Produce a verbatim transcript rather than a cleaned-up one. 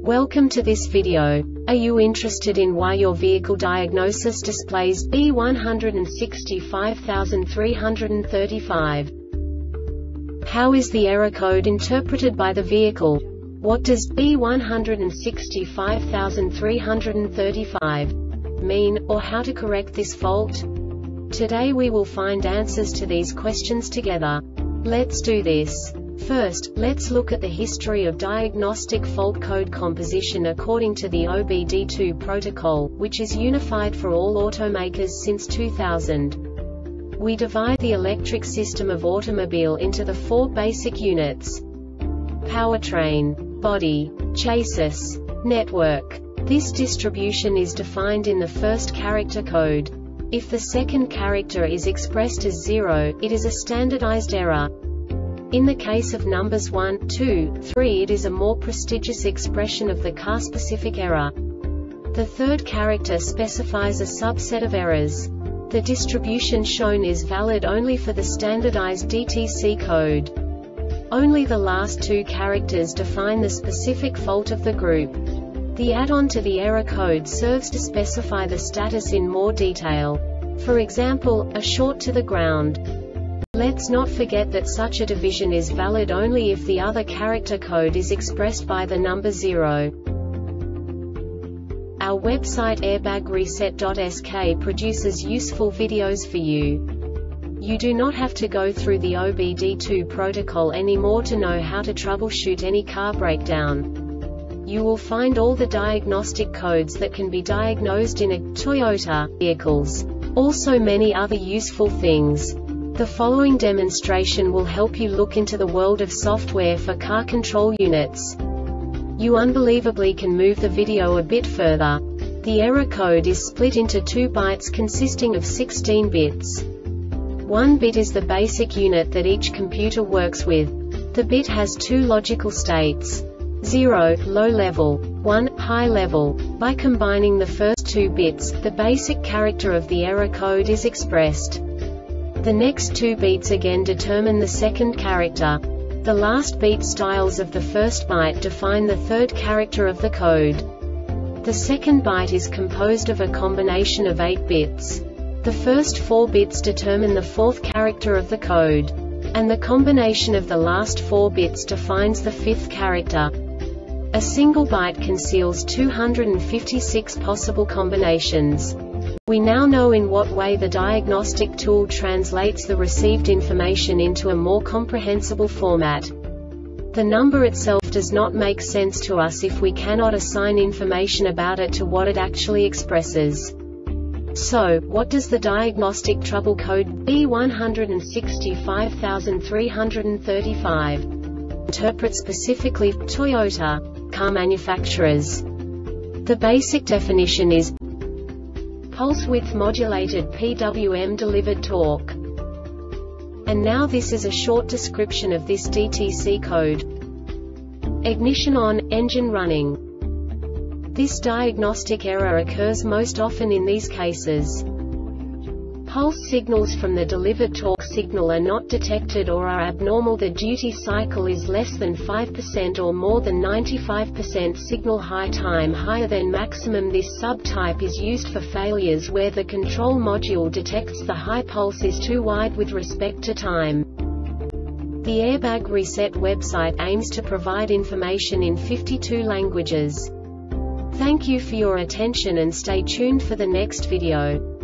Welcome to this video. Are you interested in why your vehicle diagnosis displays B one six five three three five? How is the error code interpreted by the vehicle? What does B one six five three three five mean, or how to correct this fault? Today we will find answers to these questions together. Let's do this. First, let's look at the history of diagnostic fault code composition according to the O B D two protocol, which is unified for all automakers since two thousand. We divide the electric system of automobile into the four basic units: powertrain, body, chassis, network. This distribution is defined in the first character code. If the second character is expressed as zero, it is a standardized error. In the case of numbers one, two, three, it is a more prestigious expression of the car-specific error. The third character specifies a subset of errors. The distribution shown is valid only for the standardized D T C code. Only the last two characters define the specific fault of the group. The add-on to the error code serves to specify the status in more detail. For example, a short to the ground. Let's not forget that such a division is valid only if the other character code is expressed by the number zero. Our website airbag reset dot S K produces useful videos for you. You do not have to go through the O B D two protocol anymore to know how to troubleshoot any car breakdown. You will find all the diagnostic codes that can be diagnosed in a Toyota vehicles. Also many other useful things. The following demonstration will help you look into the world of software for car control units. You unbelievably can move the video a bit further. The error code is split into two bytes consisting of sixteen bits. One bit is the basic unit that each computer works with. The bit has two logical states: zero, low level, one, high level. By combining the first two bits, the basic character of the error code is expressed. The next two beats again determine the second character. The last beat styles of the first byte define the third character of the code. The second byte is composed of a combination of eight bits. The first four bits determine the fourth character of the code. And the combination of the last four bits defines the fifth character. A single byte conceals two hundred fifty-six possible combinations. We now know in what way the diagnostic tool translates the received information into a more comprehensible format. The number itself does not make sense to us if we cannot assign information about it to what it actually expresses. So, what does the diagnostic trouble code B one six five three three five interpret specifically for Toyota car manufacturers? The basic definition is pulse width modulated P W M delivered torque. And now this is a short description of this D T C code. Ignition on, engine running. This diagnostic error occurs most often in these cases. Pulse signals from the delivered torque signal are not detected or are abnormal. The duty cycle is less than five percent or more than ninety-five percent. Signal high time higher than maximum. This subtype is used for failures where the control module detects the high pulse is too wide with respect to time. The Airbag Reset website aims to provide information in fifty-two languages. Thank you for your attention and stay tuned for the next video.